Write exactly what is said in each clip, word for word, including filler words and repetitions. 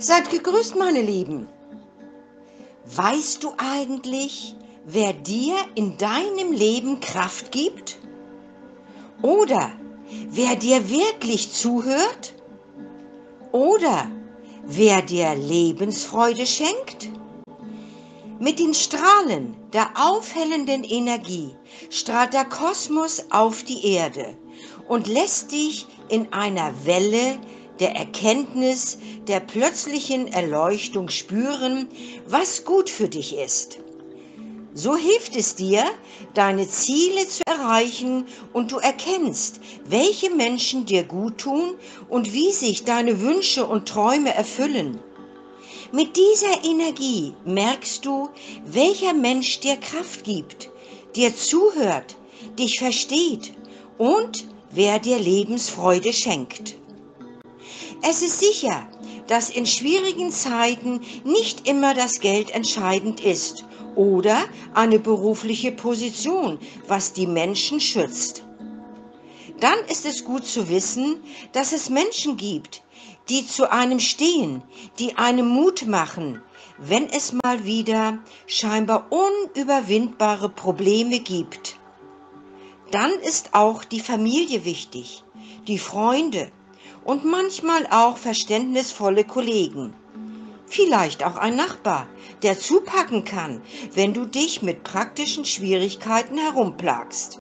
Seid gegrüßt, meine Lieben. Weißt du eigentlich, wer dir in deinem Leben Kraft gibt? Oder wer dir wirklich zuhört? Oder wer dir Lebensfreude schenkt? Mit den Strahlen der aufhellenden Energie strahlt der Kosmos auf die Erde und lässt dich in einer Welle der Erkenntnis, der plötzlichen Erleuchtung spüren, was gut für dich ist. So hilft es dir, deine Ziele zu erreichen und du erkennst, welche Menschen dir gut tun und wie sich deine Wünsche und Träume erfüllen. Mit dieser Energie merkst du, welcher Mensch dir Kraft gibt, dir zuhört, dich versteht und wer dir Lebensfreude schenkt. Es ist sicher, dass in schwierigen Zeiten nicht immer das Geld entscheidend ist oder eine berufliche Position, was die Menschen schützt. Dann ist es gut zu wissen, dass es Menschen gibt, die zu einem stehen, die einem Mut machen, wenn es mal wieder scheinbar unüberwindbare Probleme gibt. Dann ist auch die Familie wichtig, die Freunde und manchmal auch verständnisvolle Kollegen. Vielleicht auch ein Nachbar, der zupacken kann, wenn du dich mit praktischen Schwierigkeiten herumplagst.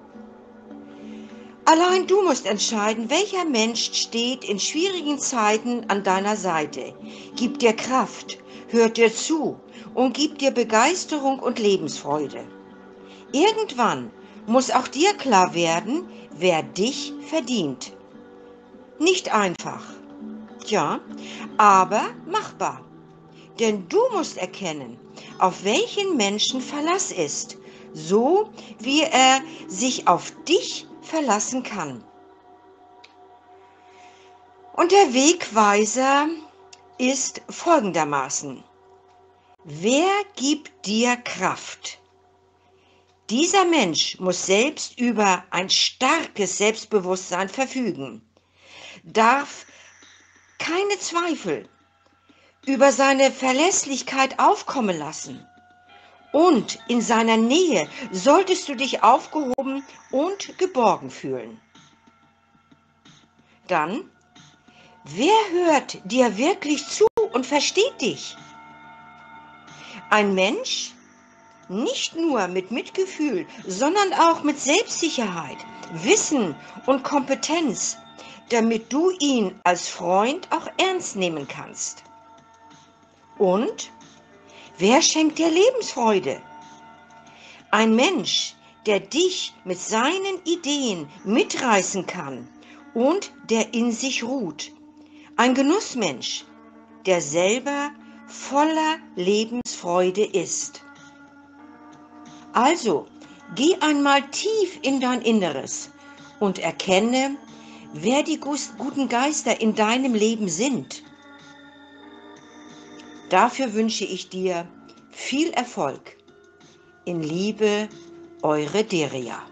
Allein du musst entscheiden, welcher Mensch steht in schwierigen Zeiten an deiner Seite, gibt dir Kraft, hört dir zu und gibt dir Begeisterung und Lebensfreude. Irgendwann muss auch dir klar werden, wer dich verdient. Nicht einfach, ja, aber machbar. Denn du musst erkennen, auf welchen Menschen Verlass ist, so wie er sich auf dich verlassen kann. Und der Wegweiser ist folgendermaßen: Wer gibt dir Kraft? Dieser Mensch muss selbst über ein starkes Selbstbewusstsein verfügen, darf keine Zweifel über seine Verlässlichkeit aufkommen lassen. Und in seiner Nähe solltest du dich aufgehoben und geborgen fühlen. Dann, wer hört dir wirklich zu und versteht dich? Ein Mensch, nicht nur mit Mitgefühl, sondern auch mit Selbstsicherheit, Wissen und Kompetenz, damit du ihn als Freund auch ernst nehmen kannst. Und wer schenkt dir Lebensfreude? Ein Mensch, der dich mit seinen Ideen mitreißen kann und der in sich ruht. Ein Genussmensch, der selber voller Lebensfreude ist. Also, geh einmal tief in dein Inneres und erkenne, wer die guten Geister in deinem Leben sind. Dafür wünsche ich dir viel Erfolg. In Liebe, eure Deria.